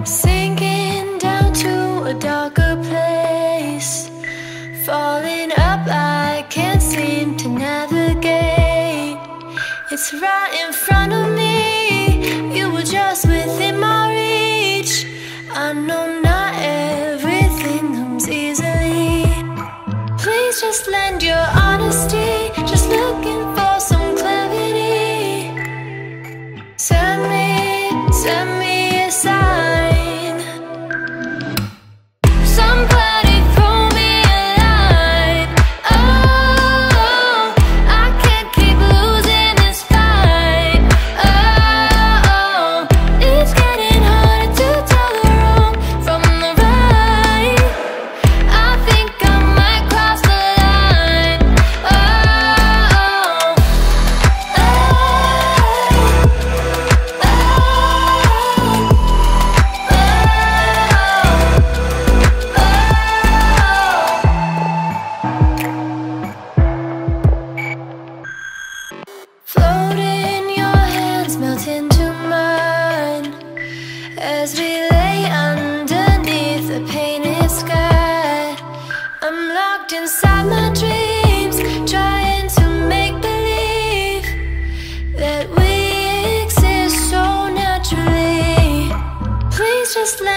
Sinking down to a darker place, falling up, I can't seem to navigate. It's right in front of me, you were just within my reach. I know not everything comes easily. Please just lend your honesty, just looking for some clarity. Send me a sign. Somebody throw me a line. Oh, I can't keep losing this fight. Oh, it's getting harder to tell the wrong from the right. I think I might cross the line. Oh, float in your hands, melt into mine, as we lay underneath the painted sky. I'm locked inside my dreams, trying to make believe that we exist so naturally. Please just let